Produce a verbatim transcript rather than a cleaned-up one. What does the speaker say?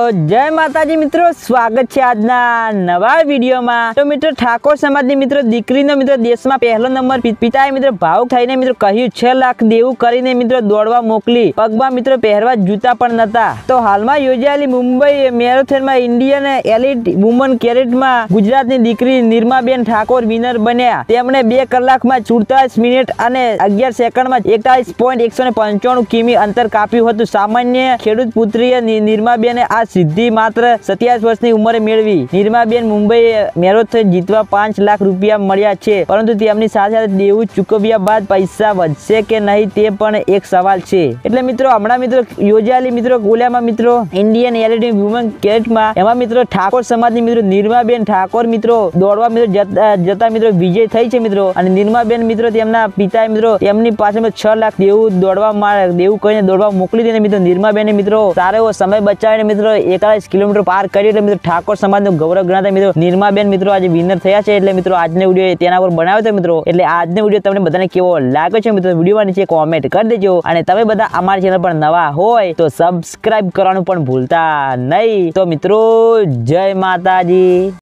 જય માતાજી મિત્રો, સ્વાગત છે આજના નવા વિડીયોમાં। તો મિત્રો ઠાકોર સમાજની મિત્રો દીકરીનો મિત્રો દેશમાં પહેલો નંબર, પિતાએ મિત્રો ભાવુક થઈને મિત્રો કહ્યું છ લાખ દેવું કરીને મિત્રો દોડવા મોકલી, પગમાં મિત્રો પહેરવા જૂતા પણ નતા। તો હાલમાં યોજાયેલી મુંબઈ મેરેથોનમાં ઇન્ડિયન એલિટ વુમન કેરેટમાં ગુજરાતની દીકરી નિર્માબેન ઠાકોર વિનર બન્યા। તેમણે બે કલાકમાં સુડતાલીસ મિનિટ અને અગિયાર સેકન્ડમાં એકતાલીસ પોઈન્ટ એકસો ને પંચાણું કિમી અંતર કાપ્યું હતું। સામાન્ય ખેડૂત પુત્રીએ નિર્માબેને આ સિદ્ધિ માત્ર સત્યાવીસ વર્ષની ઉંમરે મેળવી। નિર્માબેન મુંબઈ મેરેથોન જીતવા પાંચ લાખ રૂપિયા મળ્યા છે, પરંતુ તેમની સાથે સાથે દેવું ચૂકવ્યા બાદ પૈસા વધશે કે નહીં તે પણ એક સવાલ છે। એટલે મિત્રો હમણાં મિત્રો યોજાયેલી મિત્રો ઓલામાં મિત્રો ઇન્ડિયન એલિટ વુમન કેરેટમાં એમાં મિત્રો ઠાકોર સમાજની મિત્રો નિર્માબેન ઠાકોર મિત્રો દોડવા મિત્રો જતા મિત્રો વિજય થઈ છે મિત્રો। અને નિર્માબેન મિત્રો તેમના પિતાએ મિત્રો તેમની પાસે છ લાખ દેવું દોડવા દેવું કહીને દોડવા મોકલી દીધું મિત્રો। નિર્માબેને મિત્રો સારો એવો સમય બચાવીને મિત્રો એકતાલીસ કિલોમીટર પાર કરી, એટલે મિત્રો ઠાકોર સમાજનું ગૌરવ ગણાતા મિત્રો નિર્માબેન મિત્રો આજે વિનર થયા છે। એટલે મિત્રો આજનો વિડીયો તેના પર બનાવ્યો હતો મિત્રો। એટલે આજનો વિડીયો તમને બધાને કેવો લાગ્યો છે મિત્રો વિડીયોમાં નીચે કોમેન્ટ કરી દેજો, અને તમે બધા અમારી ચેનલ પર નવા હોય તો સબસ્ક્રાઇબ કરવાનું પણ ભૂલતા નહીં। તો મિત્રો જય માતાજી।